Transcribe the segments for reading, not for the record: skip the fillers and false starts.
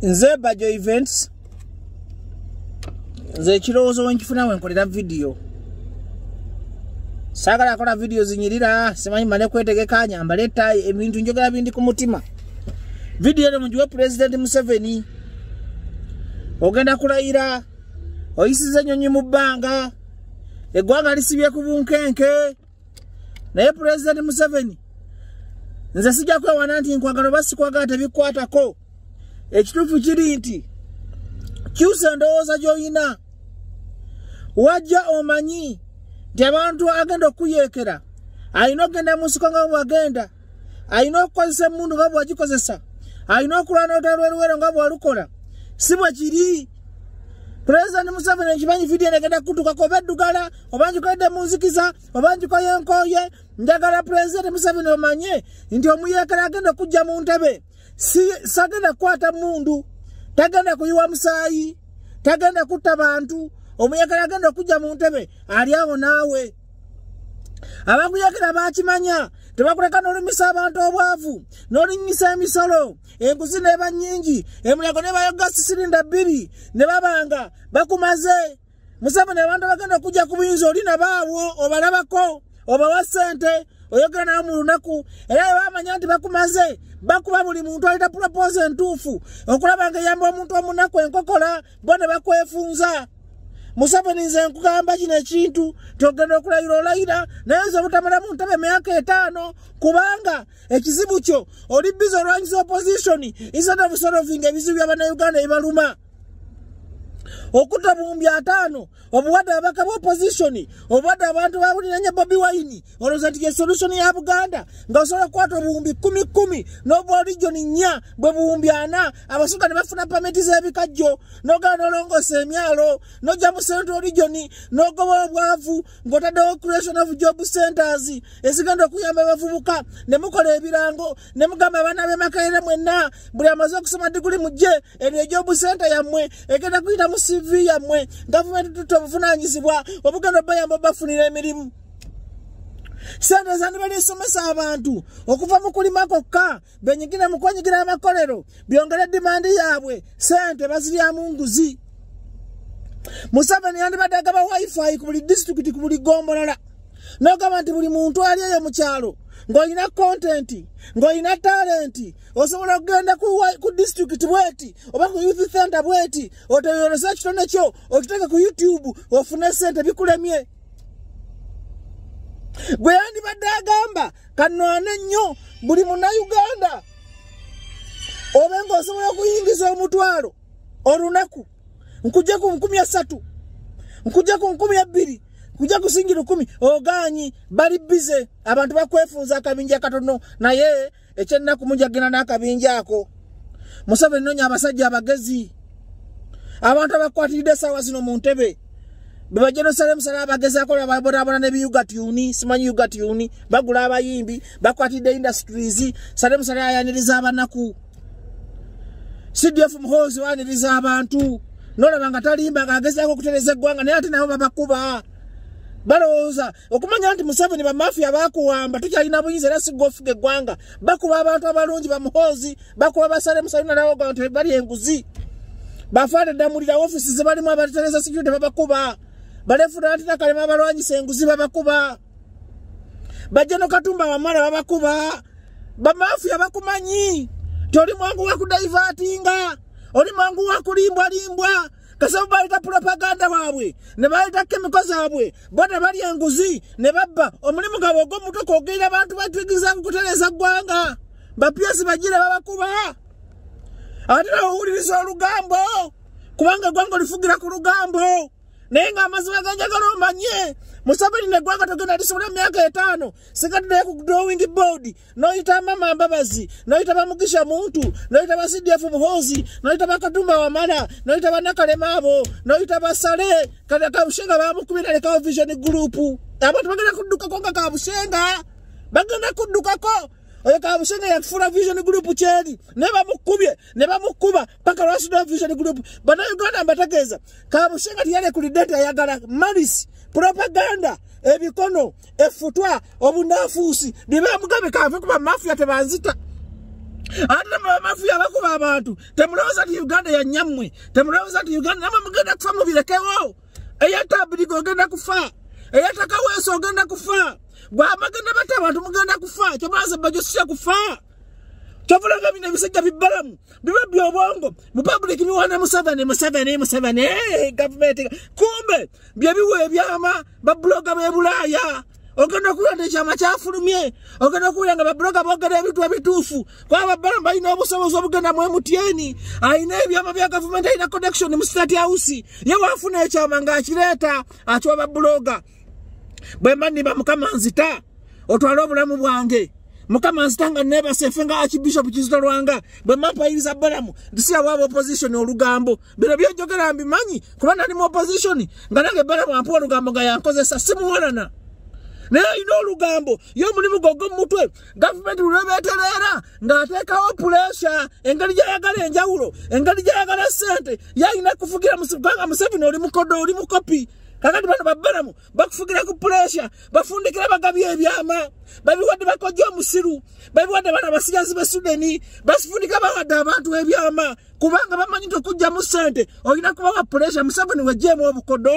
nze Bajjo events nze kirowoozo wenkifuna wenkolera video sagala akola video zinyirira simanyi mane kwetegeka nyambala ettayi ebintu njogera bindi ku mutima video eno mugiwe President Museveni ogenda kulayira oyisiza nyonyi mu bbanga eggwanga lisibye ku bunkenke naye President Museveni nze sijja kwewana nti nkwagala oba sikwagala tebikwatako ekituufu kiri nti kyusa endowooza gy'oyina wajja omanyi nti abantu agenda okuyeekera alina okugenda mu nsiko nga bwagenda alina okukozesa emmundu nga bwagikozesa alina okulwana olutalo lw'eruwero nga bwalukola si bwe kiri President Museveni ekimanyi video negenda kutukako oba eddugala oba njikoledde mu nzikiza oba njikoye enkooye njagala President Museveni omanye nti omuyeekera agenda okujja mu ntebe sagenda kukwata mundu tagenda kuyiwa musaayi tagenda kutta bantu omuyeekera agenda okujja mu ntebe ali awo naawe abakuyeekera bakimanya tebakuleka n'olimisa abantu obwavu n'olinyisa emisolo enguzi n'eba nnyingi emunyago ne bayoga sirinda 2 ne babanga bakumaze Museveni abantu bagenda okujja ku buyinza oli nabaawo obalabako obawa ssente oyogera nawo mu lunaku era bamanya nti bakumaze bakuba buli muntu alina propose entuufu okulaba nga eyamba omuntu omunaku enkokola bo ne bakwefunza Museveni nze nkugamba kino ekintu togenda okulayira olayira naye nze butamala mu ntebe emyaka 5 kubanga ekizibu kyo oli bizi olwanyisa opposition instead of solving ebizibu by'abannayuganda ebibaluma okutta buwumbi 5 obuwadde ababaka b'opposition obuwadde abantu babuliranya Bobi Wine olowooza nti ye solution ya Buganda nga osobola okukwata obuwumbi 10 n'obwa region 4 bwe buwumbi 4 abasukka ne bafuna pameti z'ebikajjo n'ogala n'olongoosa emyalo n'ojja mu Central Region n'ogoba obwavu ng'otaddewo creation of job centers ezigenda okuyamba abavubuka ne mukola ebirango ne mugamba abaana b'Emakerere mwenna buli amaze okusoma diguli mujje eriyo job center yammwe egenda kuyita mu CV yammwe gavumenti tutobuvunanyizibwa obugenda bayamba bafunira emirimu sente zandi balisomesa abantu okuva mu kulima kokka benyigira mu kwenyigira amakolero byongera dimandi yaabwe sente baziryamu nguzi Museveni yandibadde agaba wifi ku buli district ku buli gombolola n'ogamba nti buli muntu ali eyo mu kyalo ng'olina content ng'olina talent osobola okugenda ku district bweti oba ku youth center bweti oteyoolesa ekitone kyo okiteeke ku YouTube ofune sente bikulemye gwe yandibadde agamba kanone nnyo buli munnayuganda obe ng'osobola okuyingiza omutwalo olunaku nkujja ku 3,000 nkujja ku 2,000 kujja kusingira 10 oganyi bali bize abantu bakwefunza akabinja katono naye ekyennaku mujagina n'akabinja ako Museveni nonya abasajja abagezi abantu abakwatiridde sawa zino mu ntebe beba Jerusalem sala abagezi akola babona ne biyuga tuni simanyi yuga tuni bagula abayimbi bakwatidde industries Salem sala ayaniriza abanaku CDF muhozi waniriza abantu nolaba nga talimba ng'agezaako okutereza eggwanga naye ate nabo babakuba balowooza okumanya nti Museveni bamafia bakuwamba tukyalina buyinza era sigga ofuga eggwanga bakuba abantu abalungi bamuhoozi bakuba basale musalina nawoga nti bali enguzi bafaane ddamulira ofisi ze balimu abatereza security babakuba balefuna nti nakalema abalwanyisa enguzi babakuba Bajjo Katumba wamala babakuba bamafia bakumanyi toli mwangu wakudaivatinga oli mwangu wakulimbwa kasabu balita propaganda waabwe ne balita chemicals zaabwe bonna bali enguzi ne babba omulimu gabwe ogw'omutwe kwogerera abantu batwigiza kutereza ggwanga bapyesi bagira babakuba ate owuliriza olugambo kubanga eggwanga olifugira ku lugambo naye ng'amazima ganjagala omanye Museveni n'eggwanga togenda lisobola emyaka 5 sikatuddeyo ku drawing board n'oyita Mama Mbabazi n'oyita Bamugisha Muntu n'oyita ba CDF Muhoozi n'oyita Bakatumba Wamala n'oyita Bannakalema abo n'oyita Basale kati Kabushenga bamukubira lekawo vision group abantu bagenda kuddukako nga Kabushenga bagenda kuddukako oyo Kabushenga yafuna vision group kyeri ne bamukubye ne bamukuba paka lwasida vision group bannayuganda mbategeeza Kabushenga tiyalekulidde ayagala malisi propaganda ebikono efutwa obunaafuusi byebamugabe kave kuba mafia tebanzita Ate mafia bakuba abantu temulowooza nti Uganda ya nyammwe temulowooza nti Uganda namwe mugenda kufa mubirekewo eyatabirigo ogenda kufa eyatakaweesa ogenda kufa bw'amagenda bata abantu mugenda kufa kyobulaza Bajjo sija kufa kyobulaga bino ebisajja bibbalamu biba byobwongo mu public biwana Museveni government kumbe byebiwa ebyama babloga b'Ebulaaya ogenda kulanda ekyama kyafulumye ogenda kulanga babloga boogera ebintu ebituufu kwaba Balaam balina obusobozi obugenda mu MTN ayina ebyama bya government ayina connection mu State House ye waafuna ekyama ng'akireeta akiwa babloga bwe manniba Mukama nzita otwale obulamu bwange Mukama nzita nga neebase ffe nga Archbishop Kizito Lwanga bwe mampayiriza Balaam ndisiya waaba opposition olugambo bino byenjogera mbimanyi kuba nali mu opposition nga nange Balaam ampa olugambo nga yankozesa simuwalana naye alina olugambo ye omulimu gogwo mu mutwe gavumenti lwebeetereera ng'ateekawo pressure engeri gy'ayagala enjawulo engeri gy'ayagala ssente yalina kufugira kubanga Museveni oli mukodo oli mukopi kakati bano Balaam bakufugira ku pressure bafundikira bagabi ebyama babiwadde bakojja omusiru babiwadde bana basigazi be Sudani basifundika bawadde abantu ebyama kubanga bamanyi nti okujjamu ssente olina kubawa pressure Museveni wejjeemu obukodo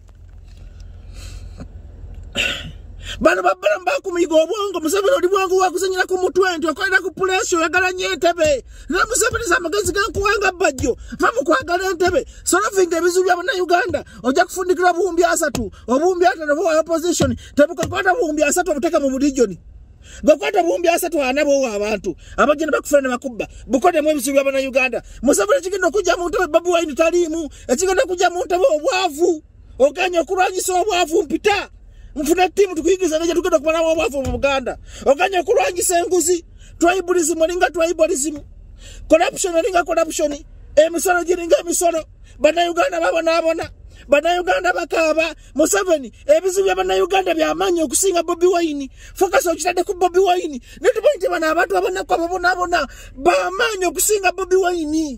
bano Balaam bakumiga obwongo Museveni oli bwangu wakusanyira ku mutwe nti okolera ku pressure oyagala nnyo entebe naye Museveni z'amagezi gankuwanga Bajjo va mu kwagala entebe solovinga ebizibu bya Bannayuganda ojja kufundikira buwumbi 3 obuwumbi 5 bwa opposition tebukakwata buwumbi 3 obuteeka mu bulijoni gakwata buwumbi 3 ana bo abantu abagenda bakufuna ne bakubba bukodemu ebizibu bya Bannayuganda Museveni kigenda okujja mu ntebe Babu Wine taliimu ekigenda okujja mu ntebe obwavu oganya okulwanyisa obwavu mpita mfuna timu tukuyigiza neje tugenda kumala obwavu mu Buganda oganya kulwanyisa enguzi tribalism linga tribalism corruption linga corruption emisolo giringa emisolo Bannayuganda babona Bannayuganda bakaba Museveni ebizibu bya Bannayuganda byamanyi okusinga Bobi Wine focus okitadde ku Bobi Wine netubaite bana abantu abonako babona bamanyi okusinga Bobi Wine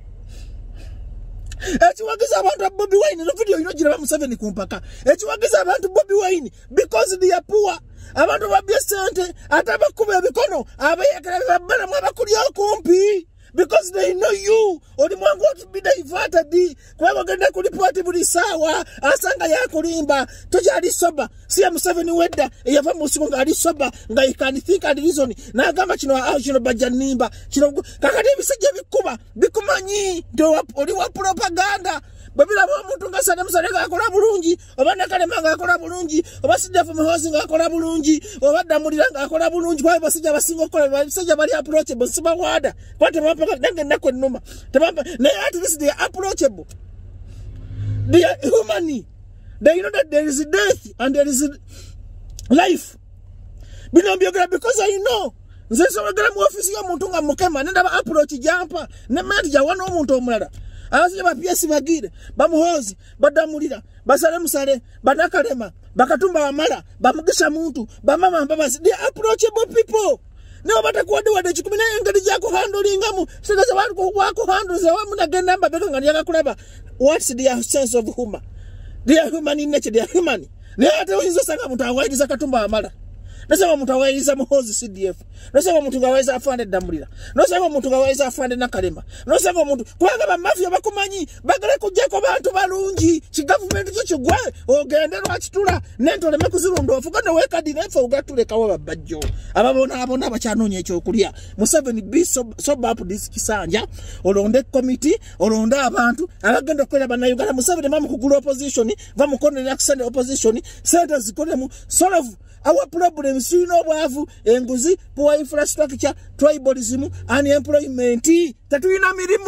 ekiwagiza abantu Bobi Wine no video ino giraba Museveni kumpaka ekiwagiza abantu Bobi Wine because they are poor abantu babye sente atabakuba ebikono abayekera Balaam abakuli okumpi because they know you oli mwangu to be diverted kwa bagenda kulipoti buli sawa asanga yakulimba tojali soba siya Museveni wedda yava musimu nga ali soba nga you can think and reason na gamba kino bajanimba kino kakati ebisajja bikumanyi ndo oli wa propaganda babila omuntu nga Saddam Hussein akola bulungi obana Kalema nga akola bulungi obasijja fu Muhoozi nga akola bulungi obadda mulira nga akola bulungi kwa basijja basinga okola basijja bali approachable siba wada kwate mapaka nange nako nnuma tebamba naye at least they are approachable they are human they know that there is death and there is life bino mbyogera because I know nze sobagera mu office y'omuntu nga mukema nenda ba approach jampa ne mati jawana omuntu omulala abasije bapiesi bagire bamuhoozi badamulira basale musale banakalema bakatumba wamala bamugisha muntu bamama mbabazi they approachable people ne batakuwadde wadde kikumina engeri gyako handlingamu sigaza wako handles awamu nagenda mbabeka nga yakakulaba what's their sense of humor they are human in nature they are human ne ate oyinza osanga muntu awairiza katumba wamala nasema muntu awairiza Muhoozi CDF nasema muntu ngawaiza afande damulira nasema muntu ngawaiza afande nakalema nasema muntu kwanga bamafia bakumanyi bagale kujjako bantu balungi ki government kyo kigwe ogende lwakitula nentole mekuzirundo ofugana wekadi nefa ugatule kawa Bajjo ababona abacyanonye ekyo kulya Museveni be sob up this kisanja olonde committee olonde abantu abagenda kwera Bannayuganda Museveni mamu kugula opposition vamukonne nakusende opposition center zikolemu solve our problems you know bwavu enguzi poor infrastructure tribalism unemployment tatuyina mirimu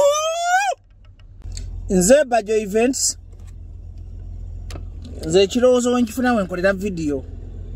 nze Bajjo events nze kirowoozo wenkifuna wenkolera video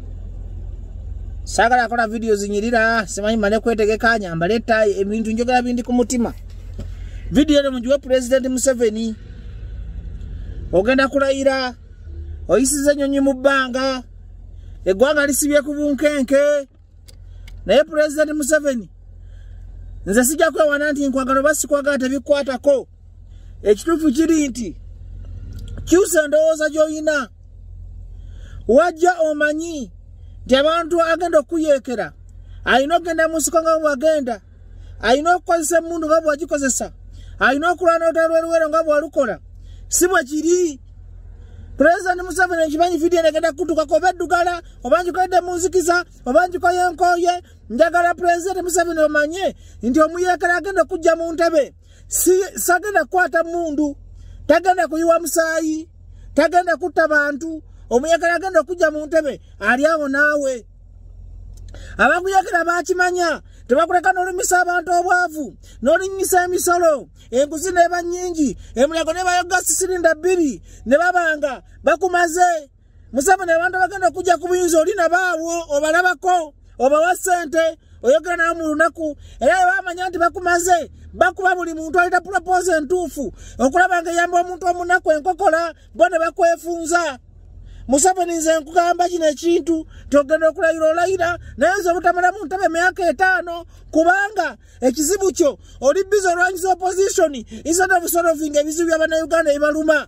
sagala akola video zinyirira simanyi mane kwetegeka nyambaleta ebintu njogera bindi ku mutima video eno mujiwe President Museveni ogenda kulayira oyisiza nyonyi mu bbanga egwanga lisibye ku bunkenke naye President Museveni nze sijja kwewana nti nkwagala basi kwagala tebikwatako ekituufu kiri nti kyusa endowooza gy'olina wajja omanyi nti abantu agenda okuyeekera alina okugenda mu nsiko nga wagenda alina okukozesa emundu nga bwagikozesa, alina okulwana olutalo nga bwalukola. Si bwe kiri. President Museveni nkimanyi video negenda kutukako oba eddugala oba ngikoledde mu nzikiza oba ngikoyenkoye. Njagala President Museveni omanye nti omuyeekera agenda okujja mu ntebe. Sagenda kukwata mundu, tagenda kuyiwa musaayi, tagenda kutta bantu. Omuyeekera agenda okujja mu ntebe ali awo naawe. Abakuyeekera bakimanya. Tebakuleka n'olimisa abantu obwavu, n'olinyisa emisolo, enguzi n'eba nnyingi, emulago n'ebayoga sirinda 2 ne babanga bakumaze. Museveni abantu bagenda okujja ku buyinza oli nabaawo obalabako, obawa ssente, oyogera nawo mu lunaku, era bamanya nti bakumaze, bakuba buli muntu alina propose entuufu, okulaba nga eyamba omuntu omunaku enkokola, bo ne bakwefunza. Museveni nze nkugamba kino ekintu togenda okulayira olayira naye nze obutamala mu ntebe emyaka 5 kubanga ekizibu kyo oli bizo olwanyiza opposition instead of solving ebizibu by'Abannayuganda ebibaluma.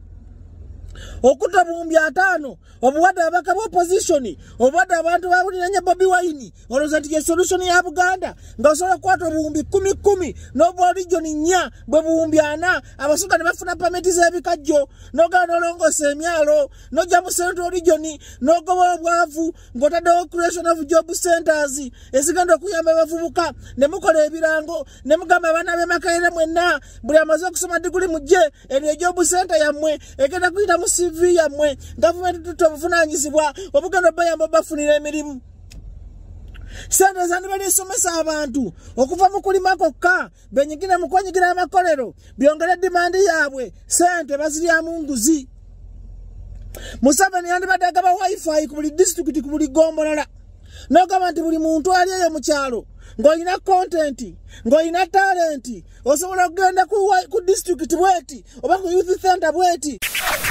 Okuta buwumbi 5 obuwadde ababaka b'opposition obuwadde abantu babuliranye Bobi Wine olowooza nti ye solution ya Buganda nga osobola kukwata obuwumbi 10 n'obwa region 4 bwe buwumbi 4 abasuga ne bafuna pameti z'ebikajjo n'ogenda n'olongoosa emyalo n'ojja mu central region n'ogoba obwavu ng'otaddewo creation of job centers ezigenda okuyamba abavubuka ne mukola ebirango ne mugamba abaana b'Emakerere mwenna buli amaze okusoma diguli mujje eryo job center yammwe egenda kuyita mu CV yammwe gavumenti tutobuvunaanyizibwa obugenda bayamba bafunira emirimu. Sente zandi balisomesa abantu okuva mu kulima kokka benyigire mu kwenyigira amakolero byongere dimandi yaabwe sente baziryamu nguzi. Museveni yandibadde agaba wifi ku buli district ku buli gombolala n'ogamba nti buli muntu ali eyo mu kyalo ng'olina content ng'olina talent osobola okugenda ku district bweti oba ku youth center bweti